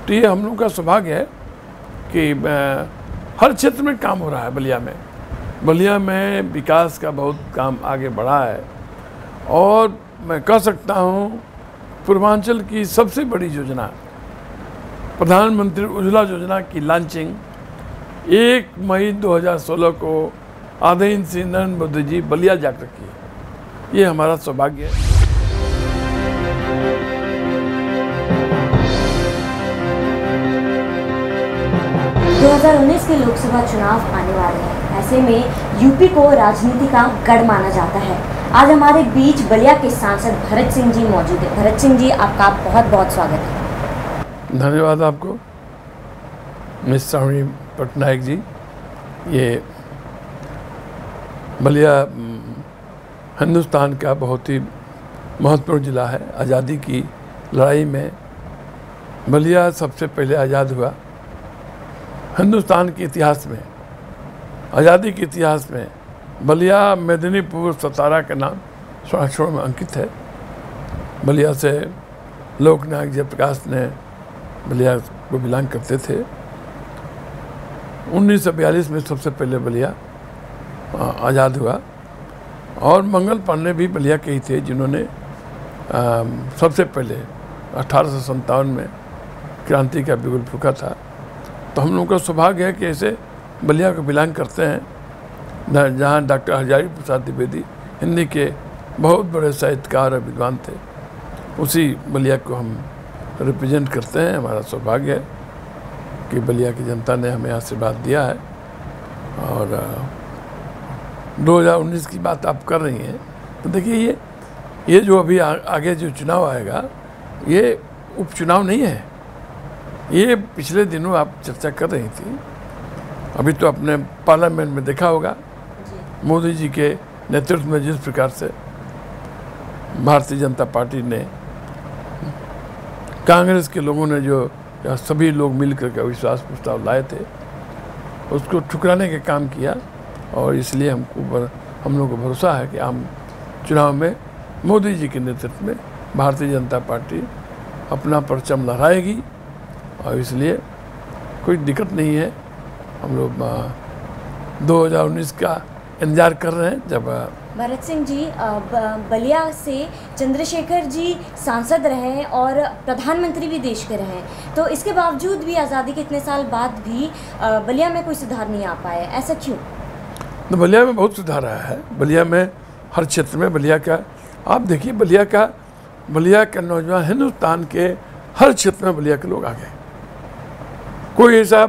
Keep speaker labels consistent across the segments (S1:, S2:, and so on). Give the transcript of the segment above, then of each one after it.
S1: तो ये हम लोग का सौभाग्य है कि हर क्षेत्र में काम हो रहा है बलिया में। बलिया में विकास का बहुत काम आगे बढ़ा है और मैं कह सकता हूँ पूर्वांचल की सबसे बड़ी योजना प्रधानमंत्री उज्ज्वला योजना की लॉन्चिंग 1 मई 2016 को आदरणीय श्री नरेंद्र मोदी जी बलिया जाकर किए। ये हमारा सौभाग्य है।
S2: 2019 के लोकसभा चुनाव आने वाले हैं। ऐसे में यूपी को राजनीति का गढ़ माना जाता है। आज हमारे बीच बलिया के सांसद भरत सिंह जी मौजूद है। भरत सिंह जी, आपका बहुत बहुत स्वागत है।
S1: धन्यवाद आपको मिस श्रावणी पटनायक जी। ये बलिया हिंदुस्तान का बहुत ही महत्वपूर्ण ज़िला है। आज़ादी की लड़ाई में बलिया सबसे पहले आज़ाद हुआ। हिंदुस्तान के इतिहास में, आज़ादी के इतिहास में बलिया मेदिनीपुर सतारा का नाम स्वर्णाक्षरों में अंकित है। बलिया से लोकनायक जयप्रकाश ने बलिया को बिलोंग करते थे। 1942 में सबसे पहले बलिया आज़ाद हुआ और मंगल पांडे भी बलिया के ही थे जिन्होंने सबसे पहले 1857 में क्रांति का बिगुल फूंका था। तो हम लोगों का सौभाग्य है कि ऐसे बलिया को बिलोंग करते हैं जहाँ डॉक्टर हजारी प्रसाद द्विवेदी हिंदी के बहुत बड़े साहित्यकार और विद्वान थे। उसी बलिया को हम रिप्रेजेंट करते हैं। हमारा सौभाग्य है कि बलिया की जनता ने हमें आशीर्वाद दिया है। और 2019 की बात आप कर रही हैं तो देखिए ये जो अभी आगे जो चुनाव आएगा ये उपचुनाव नहीं है। ये पिछले दिनों आप चर्चा कर रही थी, अभी तो अपने पार्लियामेंट में देखा होगा मोदी जी के नेतृत्व में जिस प्रकार से भारतीय जनता पार्टी ने, कांग्रेस के लोगों ने जो सभी लोग मिलकर के अविश्वास प्रस्ताव लाए थे उसको ठुकराने का काम किया। और इसलिए हम लोग को भरोसा है कि आम चुनाव में मोदी जी के नेतृत्व में भारतीय जनता पार्टी अपना परचम लहराएगी और इसलिए कोई दिक्कत नहीं है। हम लोग 2019 का इंतजार कर रहे हैं। जब
S2: भरत सिंह जी, बलिया से चंद्रशेखर जी सांसद रहे हैं और प्रधानमंत्री भी देश के रहे हैं, तो इसके बावजूद भी आज़ादी के इतने साल बाद भी बलिया में कोई सुधार नहीं आ पाया, ऐसा क्यों?
S1: तो बलिया में बहुत सुधार आया है। बलिया में हर क्षेत्र में बलिया का आप देखिए, बलिया का नौजवान हिंदुस्तान के हर क्षेत्र में बलिया के लोग आ गए। कोई ऐसा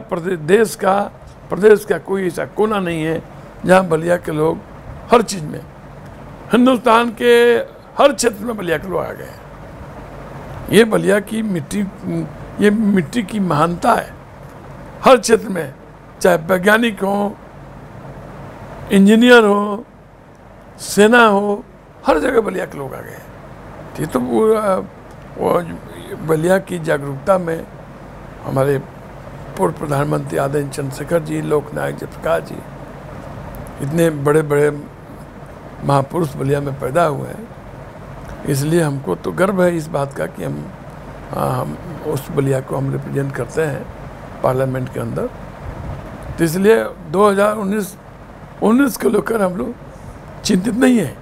S1: प्रदेश का कोई ऐसा कोना नहीं है जहाँ बलिया के लोग हर चीज़ में, हिंदुस्तान के हर क्षेत्र में बलिया के लोग आ गए। ये बलिया की मिट्टी की महानता है। हर क्षेत्र में, चाहे वैज्ञानिक हो, इंजीनियर हो, सेना हो, हर जगह बलिया के लोग आ गए। ये तो वो बलिया की जागरूकता में हमारे पूर्व प्रधानमंत्री आदरणीय चंद्रशेखर जी, लोकनायक जयप्रकाश जी, इतने बड़े बड़े महापुरुष बलिया में पैदा हुए हैं। इसलिए हमको तो गर्व है इस बात का कि हम उस बलिया को हम रिप्रेजेंट करते हैं पार्लियामेंट के अंदर। तो इसलिए 2019 को लेकर हम लोग चिंतित नहीं हैं।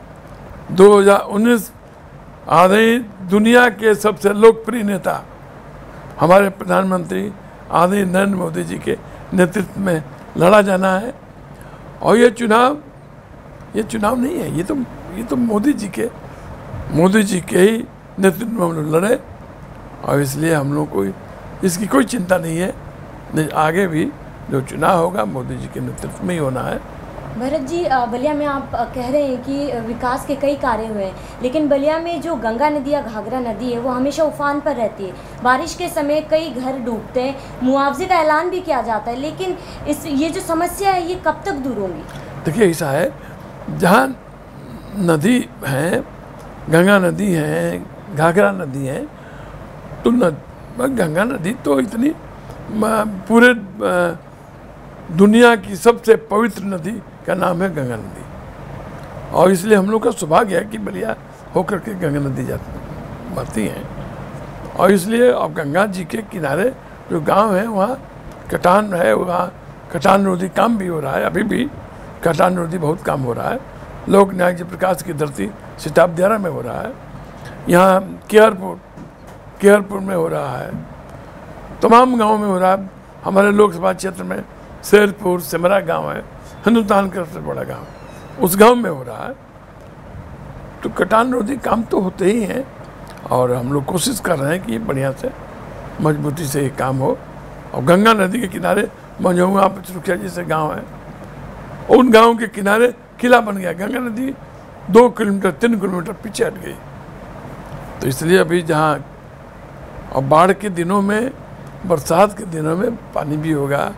S1: 2019 आदरणीय दुनिया के सबसे लोकप्रिय नेता हमारे प्रधानमंत्री आदरणीय नरेंद्र मोदी जी के नेतृत्व में लड़ा जाना है। और ये चुनाव नहीं है, ये तो मोदी जी के ही नेतृत्व में हम लोग लड़े। और इसलिए हम लोग को इसकी कोई चिंता नहीं है। आगे भी जो चुनाव होगा मोदी जी के नेतृत्व में ही होना है।
S2: भरत जी, बलिया में आप कह रहे हैं कि विकास के कई कार्य हुए हैं, लेकिन बलिया में जो गंगा नदी या घाघरा नदी है वो हमेशा उफान पर रहती है। बारिश के समय कई घर डूबते हैं, मुआवजे का ऐलान भी किया जाता है, लेकिन ये जो समस्या है ये कब तक दूर होगी? देखिए,
S1: ऐसा है, जहाँ नदी है, गंगा नदी है, घाघरा नदी है, तो गंगा नदी तो इतनी पूरे दुनिया की सबसे पवित्र नदी का नाम है गंगा नदी। और इसलिए हम लोग का सौभाग्य है कि बलिया होकर के गंगा नदी बहती हैं। और इसलिए अब गंगा जी के किनारे जो गांव है वहाँ कटान है, वहाँ कटान रोधी काम भी हो रहा है। अभी भी कटान रोधी बहुत काम हो रहा है। लोक न्याय जयप्रकाश की धरती सिताब दियारा में हो रहा है। यहाँ केयरपुर में हो रहा है, तमाम गाँव में हो रहा है। हमारे लोकसभा क्षेत्र में शेरपुर सिमरा गांव है, हिंदुस्तान का सबसे बड़ा गांव, उस गांव में हो रहा है। तो कटान रोधी काम तो होते ही हैं और हम लोग कोशिश कर रहे हैं कि बढ़िया से मजबूती से ये काम हो। और गंगा नदी के किनारे मंझौआ पचरुखिया जैसे गांव है, उन गांव के किनारे किला बन गया। गंगा नदी 2 किलोमीटर 3 किलोमीटर पीछे हट गई। तो इसलिए अभी जहाँ और बाढ़ के दिनों में, बरसात के दिनों में पानी भी होगा,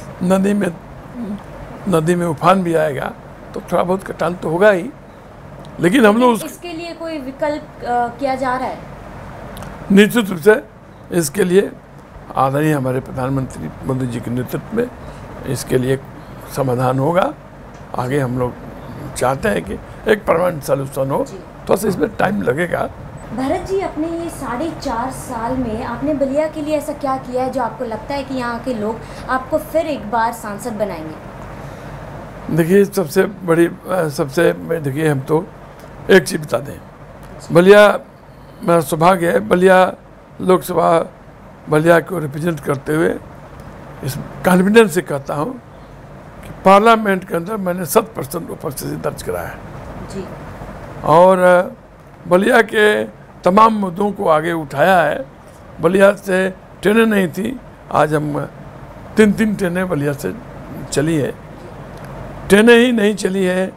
S1: नदी में उफान भी आएगा, तो थोड़ा बहुत कटान तो होगा ही। लेकिन हम लोग
S2: इसके लिए कोई विकल्प किया जा रहा है?
S1: निश्चित रूप से इसके लिए आदरणीय हमारे प्रधानमंत्री मोदी जी के नेतृत्व में इसके लिए समाधान होगा। आगे हम लोग चाहते हैं कि एक परमानेंट सॉल्यूशन हो, तो इसमें टाइम लगेगा।
S2: भरत जी, अपने ये 4.5 साल में आपने बलिया के लिए ऐसा क्या किया है जो आपको लगता है कि यहाँ के लोग आपको फिर एक बार सांसद बनाएंगे?
S1: देखिए, देखिए हम तो एक चीज़ बता दें, बलिया मेरा सौभाग्य है, बलिया लोकसभा बलिया को रिप्रेजेंट करते हुए इस कॉन्फिडेंस से कहता हूँ कि पार्लियामेंट के अंदर मैंने 100% उपस्थिति दर्ज कराया है
S2: जी।
S1: और बलिया के तमाम मुद्दों को आगे उठाया है। बलिया से ट्रेनें नहीं थी, आज हम 3 ट्रेनें बलिया से चली है। ट्रेनें ही नहीं चली है,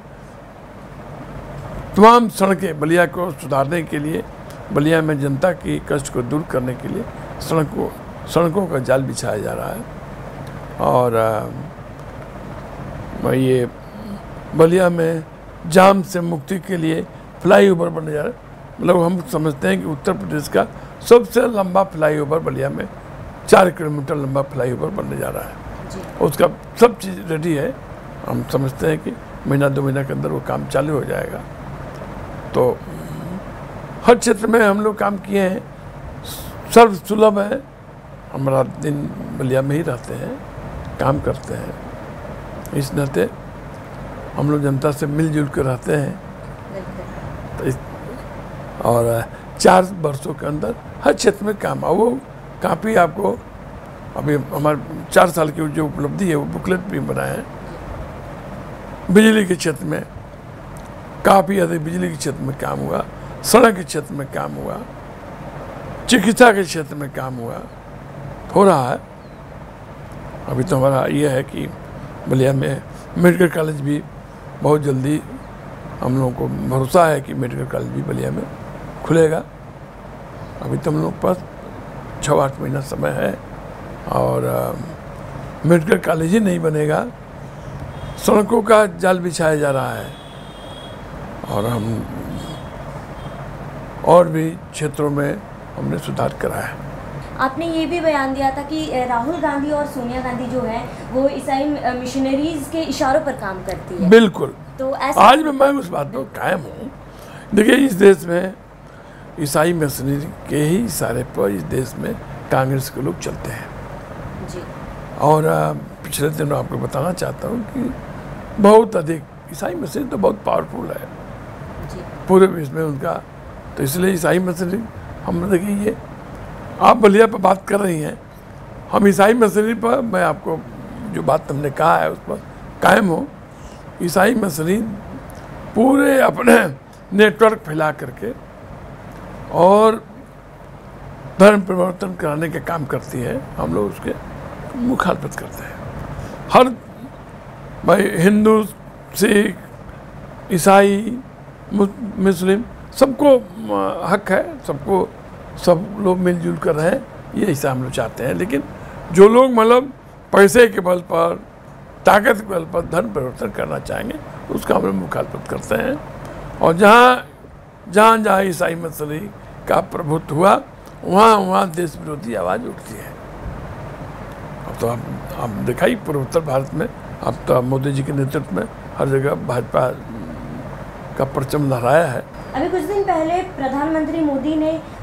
S1: तमाम सड़कें बलिया को सुधारने के लिए, बलिया में जनता की कष्ट को दूर करने के लिए सड़कों का जाल बिछाया जा रहा है। और ये बलिया में जाम से मुक्ति के लिए फ्लाईओवर बनने जा रहा है। मतलब हम समझते हैं कि उत्तर प्रदेश का सबसे लंबा फ्लाईओवर बलिया में 4 किलोमीटर लंबा फ्लाईओवर बनने जा रहा है। उसका सब चीज़ रेडी है। हम समझते हैं कि महीना 2 महीना के अंदर वो काम चालू हो जाएगा। तो हर क्षेत्र में हम लोग काम किए हैं, सर्व सुलभ है। हमारा दिन बलिया में ही रहते हैं, काम करते हैं, इस नाते हम लोग जनता से मिलजुल कर रहते हैं। तो और 4 वर्षों के अंदर हर क्षेत्र में काम, और वो काफ़ी आपको अभी हमारे 4 साल की जो उपलब्धि है वो बुकलेट भी बनाए हैं। बिजली के क्षेत्र में काफ़ी अधिक बिजली के क्षेत्र में काम हुआ, सड़क के क्षेत्र में काम हुआ, चिकित्सा के क्षेत्र में काम हो रहा है। अभी तो हमारा ये है कि बलिया में मेडिकल कॉलेज भी बहुत जल्दी, हम लोगों को भरोसा है कि मेडिकल कॉलेज भी बलिया में खुलेगा। अभी तो हम लोग पास 6-8 महीना समय है और मेडिकल कॉलेज ही नहीं बनेगा, सड़कों का जाल बिछाया जा रहा है। और हम और भी क्षेत्रों में हमने सुधार कराया है।
S2: आपने ये भी बयान दिया था कि राहुल गांधी और सोनिया गांधी जो है वो ईसाई मिशनरीज के इशारों पर काम करती है।
S1: बिल्कुल,
S2: तो ऐसा
S1: आज मैं उस बात पर कायम हूँ। देखिए, इस देश में ईसाई मिशनरी के ही इशारे पर इस देश में कांग्रेस के लोग चलते हैं
S2: जी।
S1: और पिछले दिनों आपको बताना चाहता हूँ कि बहुत अधिक ईसाई मिशनरी तो बहुत पावरफुल है
S2: जी।
S1: पूरे विश्व में उनका। तो इसलिए ईसाई मिशनरी, हम देखिए, ये आप बलिया पर बात कर रही हैं, हम ईसाई मिशनरी पर, मैं आपको जो बात हमने कहा है उस पर कायम हो। ईसाई मिशनरी पूरे अपने नेटवर्क फैला करके और धर्म परिवर्तन कराने का काम करती है। हम लोग उसके मुखालफत करते हैं। हर भाई हिंदू, सिख, ईसाई, मुस्लिम, सबको हक है, सब लोग मिलजुल कर रहे हैं, ये ऐसा हम लोग चाहते हैं। लेकिन जो लोग मतलब पैसे के बल पर, ताकत के बल पर धर्म परिवर्तन करना चाहेंगे, उसका हम लोग मुखालफत करते हैं। और जहाँ ईसाई मिशनरी का प्रभुत्व हुआ, वहाँ देश विरोधी आवाज़ उठती है। अब तो आप दिखाई पूर्वोत्तर भारत में, अब तो मोदी जी के नेतृत्व में हर जगह भाजपा का परचम लहराया है।
S2: अभी कुछ दिन पहले प्रधानमंत्री मोदी ने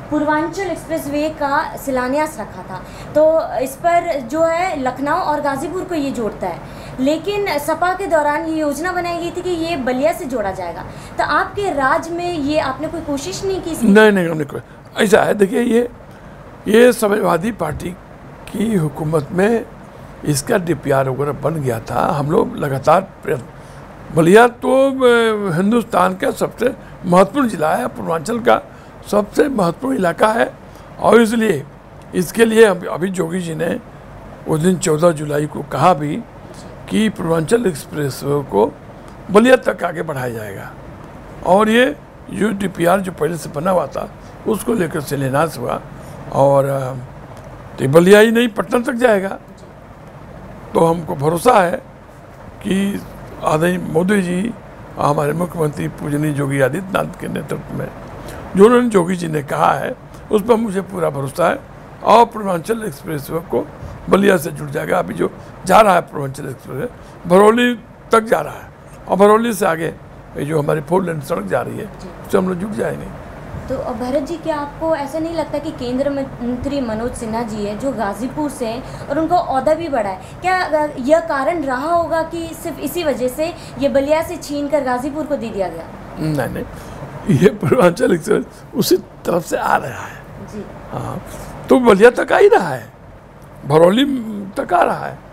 S2: पूर्वांचल एक्सप्रेसवे का शिलान्यास रखा था। तो इस पर जो है लखनऊ और गाज़ीपुर को ये जोड़ता है, लेकिन सपा के दौरान ये योजना बनाई गई थी कि ये बलिया से जोड़ा जाएगा। तो आपके राज्य में ये आपने कोई कोशिश नहीं की इसकी?
S1: नहीं, हमने कोई ऐसा है। देखिए, ये समाजवादी पार्टी की हुकूमत में इसका DPR वगैरह बन गया था। हम लोग लगातार प्रयत्न, बलिया तो हिंदुस्तान का सबसे महत्वपूर्ण ज़िला है, पूर्वांचल का सबसे महत्वपूर्ण इलाका है, और इसलिए इसके लिए अभी जोगी जी ने उस दिन 14 जुलाई को कहा भी कि पूर्वांचल एक्सप्रेस को बलिया तक आगे बढ़ाया जाएगा। और ये जो DPR जो पहले से बना हुआ था उसको लेकर शिलान्यास हुआ, और तो बलिया ही नहीं पटना तक जाएगा। तो हमको भरोसा है कि आदरणीय मोदी जी, हमारे मुख्यमंत्री पूजनीय योगी आदित्यनाथ के नेतृत्व में जो उन्होंने जोगी जी ने कहा है उस पर मुझे पूरा भरोसा है, और पूर्वांचल एक्सप्रेस को बलिया से जुड़ जाएगा। अभी जो जा रहा है पूर्वांचल एक्सप्रेस भरौली तक जा रहा है, और भरौली से आगे ये जो हमारी 4 लेन सड़क जा रही है उससे हम लोग जुड़ जाएंगे।
S2: तो भरत जी, क्या आपको ऐसा नहीं लगता कि केंद्र मंत्री मनोज सिन्हा जी है जो गाजीपुर से हैं और उनका ओहदा भी बढ़ा है, क्या यह कारण रहा होगा कि सिर्फ इसी वजह से ये बलिया से छीन कर गाजीपुर को दे दिया गया?
S1: नहीं, ये पूर्वांचल एक्सप्रेस उसी तरफ से आ रहा है
S2: जी।
S1: हाँ, तो बलिया तक आ ही रहा है, भरौली तक आ रहा है,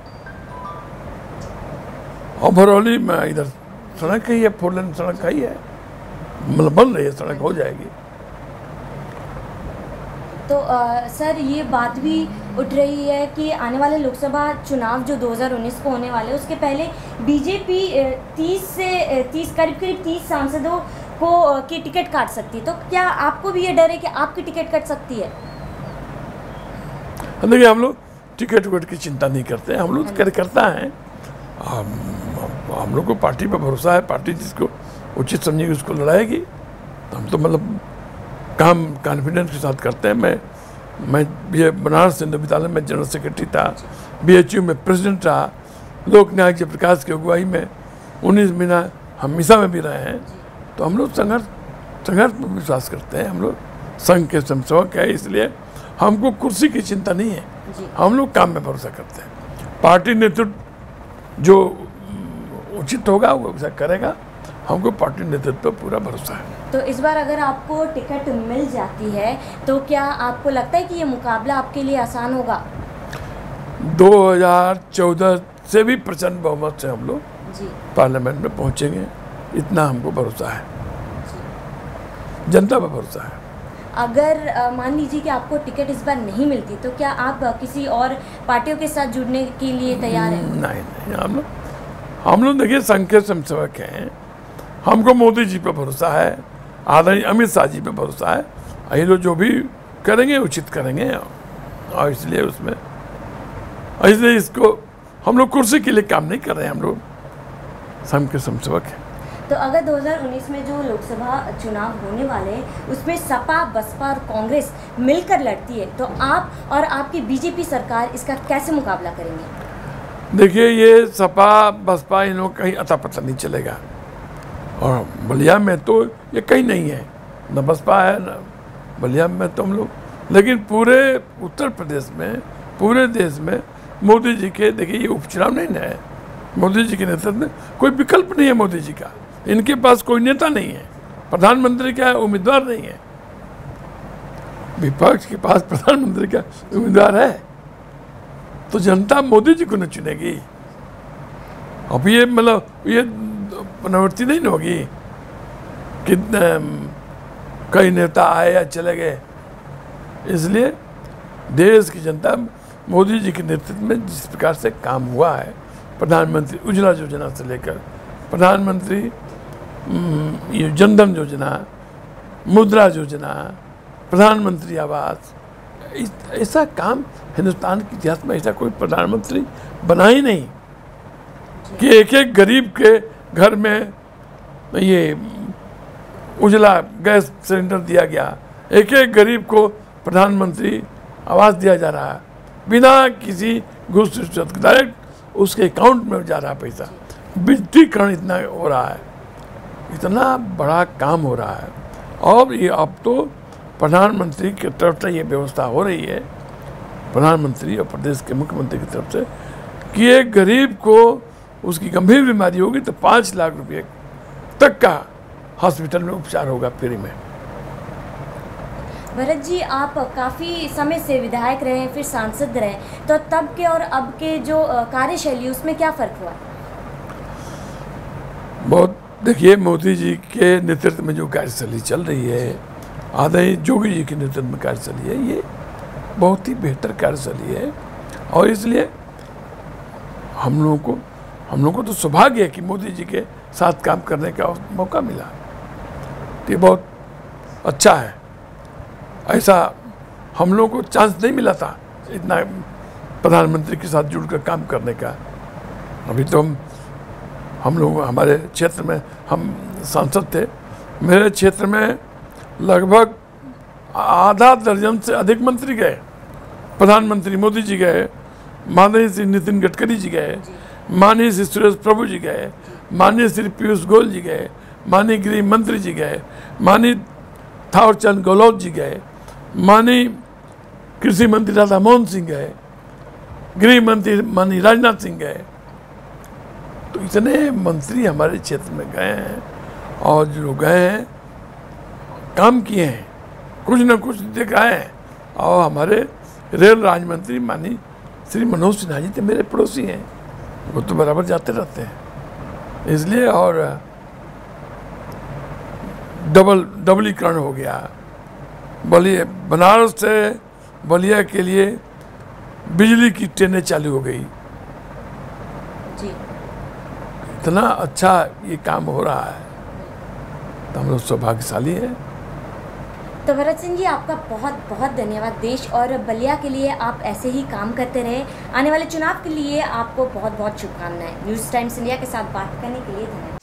S1: और भरौली में इधर सड़क ही है, 4 लेन सड़क ही है, मतलब बन रही है, सड़क हो जाएगी।
S2: तो सर, ये बात भी उठ रही है कि आने वाले लोकसभा चुनाव जो 2019 को होने वाले उसके पहले बीजेपी 30 करीब 30 सांसदों को की टिकट काट सकती है। तो क्या आपको भी ये डर है कि आपकी टिकट कट सकती है?
S1: देखिए, हम लोग टिकट विकट की चिंता नहीं करते, हम लोग कार्यकर्ता हैं, हम लोग को पार्टी पर भरोसा है, पार्टी जिसको उचित समझेगी उसको लड़ाएगी। तो हम तो मतलब काम कॉन्फिडेंस के साथ करते हैं। मैं ये बनारस हिंदू विद्यालय में जनरल सेक्रेटरी था, BHU में प्रेसिडेंट रहा, लोक नायक जयप्रकाश की अगुवाई में 19 महीना हमेशा में भी रहे हैं। तो हम लोग संघर्ष में विश्वास करते हैं, हम लोग संघ के समसेवक है, इसलिए हमको कुर्सी की चिंता नहीं है, हम लोग काम में भरोसा करते हैं। पार्टी नेतृत्व जो उचित होगा वो ऐसा करेगा, हमको पार्टी नेतृत्व पर पूरा भरोसा है।
S2: तो इस बार अगर आपको टिकट मिल जाती है तो क्या आपको लगता है कि ये मुकाबला आपके लिए आसान होगा?
S1: 2014 से भी प्रचंड बहुमत से हम लोग
S2: जी
S1: पार्लियामेंट में पहुंचेंगे, इतना हमको भरोसा है, जनता पर भरोसा है।
S2: अगर मान लीजिए कि आपको टिकट इस बार नहीं मिलती तो क्या आप किसी और पार्टियों के साथ जुड़ने के लिए तैयार हैं?
S1: नहीं, हम लोग देखिए संघ के समसेवक हैं, हमको मोदी जी पर भरोसा है, आदरणीय अमित शाह जी पे भरोसा है, ये लोग जो भी करेंगे उचित करेंगे, और इसलिए इसको हम लोग कुर्सी के लिए काम नहीं कर रहे हैं, हम लोग संघ के समसेवक हैं।
S2: तो अगर 2019 में जो लोकसभा चुनाव होने वाले हैं उसमें सपा, बसपा और कांग्रेस मिलकर लड़ती है तो आप और आपकी बीजेपी सरकार इसका कैसे मुकाबला करेंगे?
S1: देखिए, ये सपा बसपा इन लोग कहीं अता पता नहीं चलेगा, और बलिया में तो ये कहीं नहीं है, न बसपा है न बलिया में तो हम लोग, लेकिन पूरे उत्तर प्रदेश में, पूरे देश में मोदी जी के, देखिए ये उपचुनाव नहीं है, मोदी जी के नेतृत्व में कोई विकल्प नहीं है मोदी जी का, इनके पास कोई नेता नहीं है, प्रधानमंत्री का उम्मीदवार नहीं है, विपक्ष के पास प्रधानमंत्री का उम्मीदवार है, तो जनता मोदी जी को न चुनेगी। अब ये मतलब ये पुनरावृत्ति नहीं होगी कि कई नेता आए या चले गए, इसलिए देश की जनता मोदी जी के नेतृत्व में जिस प्रकार से काम हुआ है, प्रधानमंत्री उज्ज्वला योजना से लेकर प्रधानमंत्री ये जनधन योजना, मुद्रा योजना, प्रधानमंत्री आवास, ऐसा काम हिंदुस्तान के इतिहास में ऐसा कोई प्रधानमंत्री बना ही नहीं कि एक एक गरीब के घर में ये उज्ज्वला गैस सिलेंडर दिया गया, एक एक गरीब को प्रधानमंत्री आवास दिया जा रहा है बिना किसी घूस रिश्वत, डायरेक्ट उसके अकाउंट में जा रहा है पैसा। विद्युतीकरण इतना हो रहा है, इतना बड़ा काम हो रहा है, और ये अब तो प्रधानमंत्री की तरफ से ये व्यवस्था हो रही है, प्रधानमंत्री और प्रदेश के मुख्यमंत्री की तरफ से, कि एक गरीब को उसकी गंभीर बीमारी होगी तो 5 लाख रुपये तक का हॉस्पिटल में उपचार होगा फ्री में।
S2: भरत जी, आप काफ़ी समय से विधायक रहे, फिर सांसद रहे, तो तब के और अब के जो कार्यशैली उसमें क्या फ़र्क हुआ?
S1: बहुत देखिए, मोदी जी के नेतृत्व में जो कार्यशैली चल रही है, आदरणीय योगी जी के नेतृत्व में कार्यशैली है, ये बहुत ही बेहतर कार्यशैली है। और इसलिए हम लोगों को तो सौभाग्य है कि मोदी जी के साथ काम करने का मौका मिला। ये बहुत अच्छा है, ऐसा हम लोगों को चांस नहीं मिला था इतना प्रधानमंत्री के साथ जुड़कर काम करने का। अभी तो हम लोग हमारे क्षेत्र में हम सांसद थे, मेरे क्षेत्र में लगभग आधा दर्जन से अधिक मंत्री गए, प्रधानमंत्री मोदी जी गए, माननीय श्री नितिन गडकरी जी गए, माननीय श्री सुरेश प्रभु जी गए, माननीय श्री पीयूष गोयल जी गए, माननीय गृह मंत्री जी गए, माननीय थावरचंद गहलोत जी गए, माननीय कृषि मंत्री राधा मोहन सिंह गए, गृह मंत्री माननीय राजनाथ सिंह गए। तो इतने मंत्री हमारे क्षेत्र में गए हैं और जो गए हैं काम किए हैं, कुछ न कुछ दिखाए हैं। और हमारे रेल राज्य मंत्री माननीय श्री मनोज सिन्हा जी तो मेरे पड़ोसी हैं, वो तो बराबर जाते रहते हैं, इसलिए। और डबलीकरण हो गया, बलिया बनारस से बलिया के लिए बिजली की ट्रेनें चालू हो गई
S2: जी।
S1: इतना अच्छा ये काम हो रहा है, तो हम लोग सौभाग्यशाली हैं।
S2: तो भरत सिंह जी, आपका बहुत बहुत धन्यवाद। देश और बलिया के लिए आप ऐसे ही काम करते रहे। आने वाले चुनाव के लिए आपको बहुत बहुत शुभकामनाएं। न्यूज़ टाइम्स इंडिया के साथ बात करने के लिए धन्यवाद।